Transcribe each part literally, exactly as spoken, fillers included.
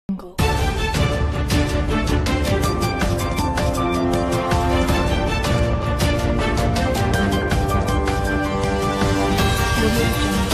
jungle Audio Jungle.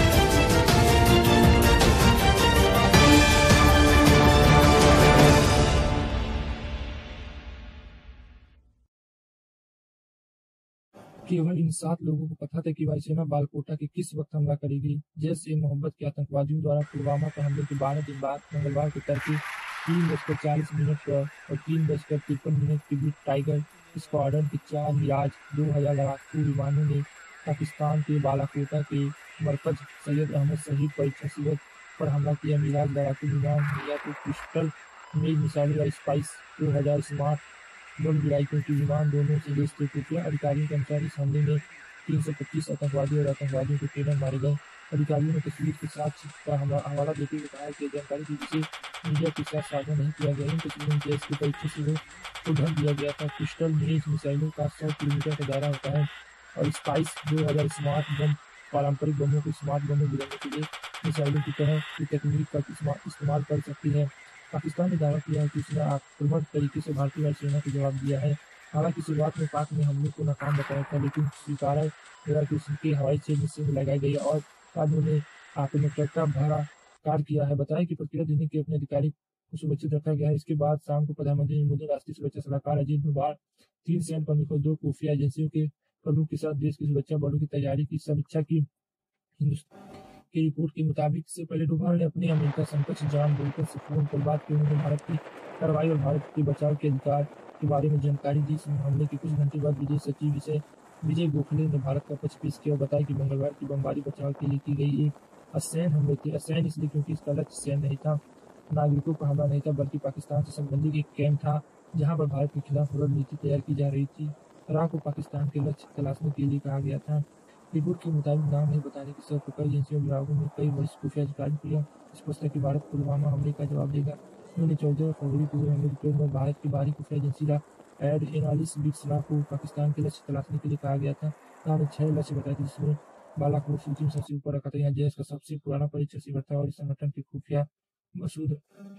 केवल इन सात लोगों को पता था कि वायुसेना बालाकोट के किस वक्त हमला करेगी। जैश ए मोहम्मद के आतंकवादियों द्वारा पुलवामा पर हमले के बारह दिन बाद मंगलवार को तड़के तीन बजकर चालीस मिनट पर और तीन बजकर तिरपन मिनट के बीच टाइगर स्क्वाड्रन के चार मिराज दो हजार लड़ाकू विमानों ने पाकिस्तान के बालाकोट के मरकज सैयद अहमद शहीद परीक्षा शिविर पर हमला किया। मिराज लड़ाकू विमान मिया को पिस्टल मेज मिसाइल या स्पाइस दो हजार स्मार्ट बम गिराई, क्योंकि विमान दोनों से देश थे। खुफिया अधिकारियों के अनुसार इस हमले में तीन सौ पच्चीस आतंकवादी और आतंकवादियों के ट्रेनर मारे गए। अधिकारियों ने तस्वीर के साथ का हवाला देते हुए कहा कि जानकारी की जिसे मीडिया के साथ साझा नहीं किया गया। इन तस्वीरों में देश की परीक्षा शिविर को ढक दिया गया था। पिस्टल मेज मिसाइलों का सौ किलोमीटर का दायरा होता है और स्पाइस दो हजार स्मार्ट बम पारंपरिक बमों को स्मार्ट बमों गिराने के लिए मिसाइलों की तरह की तकनीक का इस्तेमाल कर सकती है। पाकिस्तान ने दावा किया है कि उसने आक्रामक तरीके से भारतीय वायुसेना को जवाब दिया है। हालांकि शुरुआत में पाक ने हमले को नाकाम बताया था, लेकिन स्वीकारा गया कि उसके हवाई क्षेत्र से लगाई गई और बाद में उन्हें आत्मनिर्भरता भरा कार्य किया है। बताया कि प्रतिक्रिया देने के अपने अधिकारी को सुरक्षित रखा गया है। इसके बाद शाम को प्रधानमंत्री नरेंद्र मोदी, राष्ट्रीय सुरक्षा सलाहकार अजीत डोभाल, तीन सैन्य प्रमुखों, दो खुफिया एजेंसियों के प्रमुख के साथ देश की सुरक्षा बलों की तैयारी की समीक्षा की। हिंदुस्तान की रिपोर्ट के मुताबिक इससे पहले डोभाल ने अपने अमेरिका समकक्ष जॉन बोल्टन से फोन पर बात की। उन्होंने भारत की कार्रवाई और भारत के बचाव के अधिकार के बारे में जानकारी दी। हमले के कुछ घंटे बाद विदेश सचिव विजय विजय गोखले ने भारत का पक्ष पेश किया और बताया कि मंगलवार की बमबारी बचाव के लिए की गई एक असैन्य हमले थे। असैन्य इसलिए क्योंकि इसका लक्ष्य सैन्य नहीं था, नागरिकों का हमला नहीं था, बल्कि पाकिस्तान से संबंधित एक कैंप था जहां पर भारत के खिलाफ रणनीति तैयार की जा रही थी। राह को पाकिस्तान के लक्ष्य तलाशने के लिए कहा गया था। रिपोर्ट के मुताबिक नाम नहीं बताने के शर्त पर कई एजेंसियों और विभागों में कई वरिष्ठ खुफिया अधिकारियों को यह स्पष्ट है कि भारत पुलवामा हमले का जवाब देगा। उन्होंने चौदह फरवरी को हुए हमले की रिपोर्ट में भारत की बाहरी खुफिया एजेंसी एड एनालिस बिट्स को पाकिस्तान के लक्ष्य तलाशने के लिए कहा गया था। उन्होंने छह लक्ष्य बताए थे, जिसमें बालाकोट सूची में सबसे ऊपर रखा था। यहाँ देश का सबसे पुराना परीक्षा शिविर था और इस संगठन के खुफिया मसूद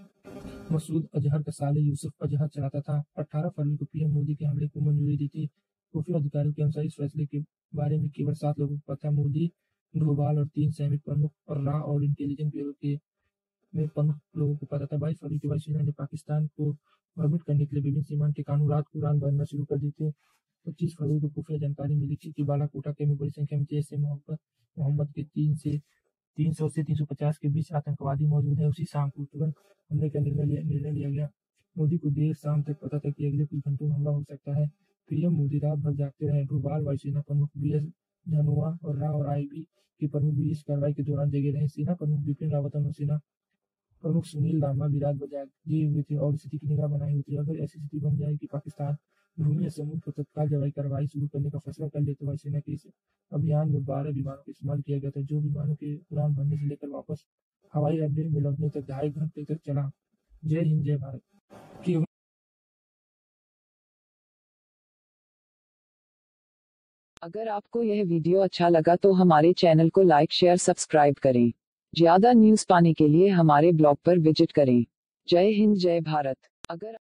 मसूद अजहर का साले यूसुफ अजहर चलाता था। अठारह फरवरी को पीएम मोदी के हमले को मंजूरी दी थी। खुफिया अधिकारियों के अनुसार इस फैसले के बारे में केवल सात लोगों को पता। मोदी, डोभाल और तीन सैनिक प्रमुख और राह और इंटेलिजेंस ब्यूरो के में प्रमुख लोगों को पता था। बाईस फरवरी को वायुसेना ने पाकिस्तान को भ्रमित करने के लिए विभिन्न सीमांत ठिकानों रात को उड़ान भरना शुरू कर दी थी। पच्चीस फरवरी को खुफिया जानकारी मिली थी कि बालाकोट के में बड़ी संख्या में जैश ए मोहम्मद मोहम्मद के तीन से तीन सौ से तीन सौ पचास के बीच आतंकवादी मौजूद है। उसी शाम को तुरंत हमले का निर्णय लिया निर्णय लिया गया। मोदी को देर शाम तक पता था कि अगले कुछ घंटों में हमला हो सकता है। पीएम मोदी रात भर जागते रहे। डोभाल, वायुसेना प्रमुख बी एस धनोआ और राव और आईबी के प्रमुख भी इस कार्रवाई के दौरान जगे रहे। सेना प्रमुख बिपिन रावत और सेना प्रमुख सुनील लांबा भी रात भर जागे हुए थे और स्थिति की निगाह बनाए हुए थे। अगर ऐसी स्थिति बन जाए कि पाकिस्तान भूमि या समुद्र पर तत्काल जवाबी कार्रवाई शुरू करने का फैसला कर ले, तो वायुसेना के इस अभियान में बारह विमानों का इस्तेमाल किया गया था, जो विमानों के उड़ान भरने से लेकर वापस हवाई अड्डे में लौटने तक ढाई घंटे तक चला। जय हिंद, जय भारत। अगर आपको यह वीडियो अच्छा लगा तो हमारे चैनल को लाइक, शेयर, सब्सक्राइब करें। ज्यादा न्यूज़ पाने के लिए हमारे ब्लॉग पर विजिट करें। जय हिंद, जय भारत। अगर